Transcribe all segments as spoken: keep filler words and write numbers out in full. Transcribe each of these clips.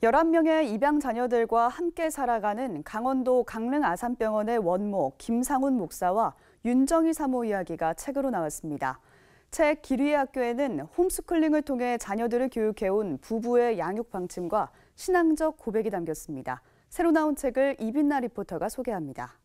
열한 명의 입양 자녀들과 함께 살아가는 강원도 강릉 아산병원의 원모 김상훈 목사와 윤정희 사모 이야기가 책으로 나왔습니다. 책 기리의 학교에는 홈스쿨링을 통해 자녀들을 교육해온 부부의 양육 방침과 신앙적 고백이 담겼습니다. 새로 나온 책을 이빈나 리포터가 소개합니다.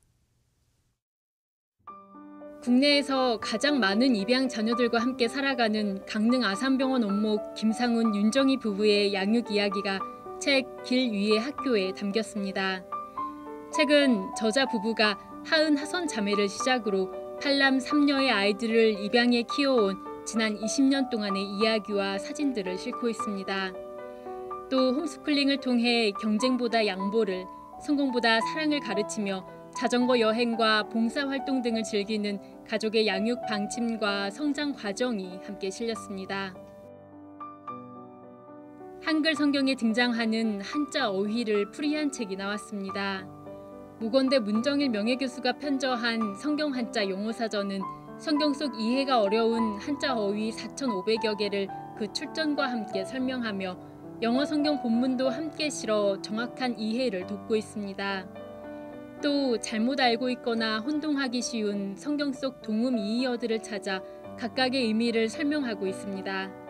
국내에서 가장 많은 입양 자녀들과 함께 살아가는 강릉 아산병원 원모 김상훈, 윤정희 부부의 양육 이야기가 책 길 위의 학교에 담겼습니다. 책은 저자 부부가 하은 하선 자매를 시작으로 팔남 삼녀의 아이들을 입양해 키워온 지난 이십 년 동안의 이야기와 사진들을 싣고 있습니다. 또 홈스쿨링을 통해 경쟁보다 양보를, 성공보다 사랑을 가르치며 자전거 여행과 봉사활동 등을 즐기는 가족의 양육 방침과 성장 과정이 함께 실렸습니다. 한글 성경에 등장하는 한자 어휘를 풀이한 책이 나왔습니다. 모건대 문정일 명예교수가 편저한 성경 한자 용어사전은 성경 속 이해가 어려운 한자 어휘 사천오백여 개를 그 출전과 함께 설명하며 영어 성경 본문도 함께 실어 정확한 이해를 돕고 있습니다. 또 잘못 알고 있거나 혼동하기 쉬운 성경 속 동음 이의어들을 찾아 각각의 의미를 설명하고 있습니다.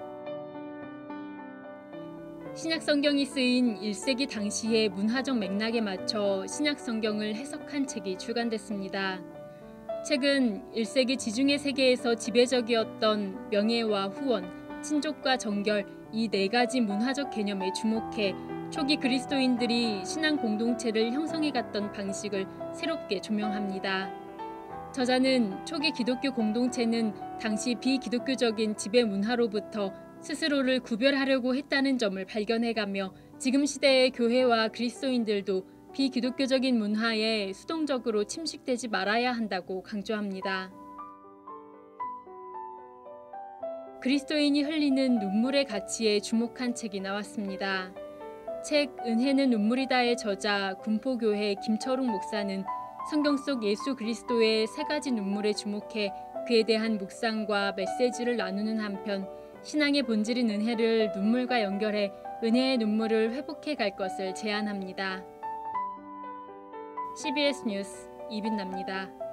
신약 성경이 쓰인 일 세기 당시의 문화적 맥락에 맞춰 신약 성경을 해석한 책이 출간됐습니다. 책은 일 세기 지중해 세계에서 지배적이었던 명예와 후원, 친족과 정결 이 네 가지 문화적 개념에 주목해 초기 그리스도인들이 신앙 공동체를 형성해갔던 방식을 새롭게 조명합니다. 저자는 초기 기독교 공동체는 당시 비기독교적인 지배 문화로부터 스스로를 구별하려고 했다는 점을 발견해가며 지금 시대의 교회와 그리스도인들도 비기독교적인 문화에 수동적으로 침식되지 말아야 한다고 강조합니다. 그리스도인이 흘리는 눈물의 가치에 주목한 책이 나왔습니다. 책 은혜는 눈물이다의 저자 군포교회 김철웅 목사는 성경 속 예수 그리스도의 세 가지 눈물에 주목해 그에 대한 묵상과 메시지를 나누는 한편 신앙의 본질인 은혜를 눈물과 연결해 은혜의 눈물을 회복해 갈 것을 제안합니다. 씨비에스 뉴스 이빈나입니다.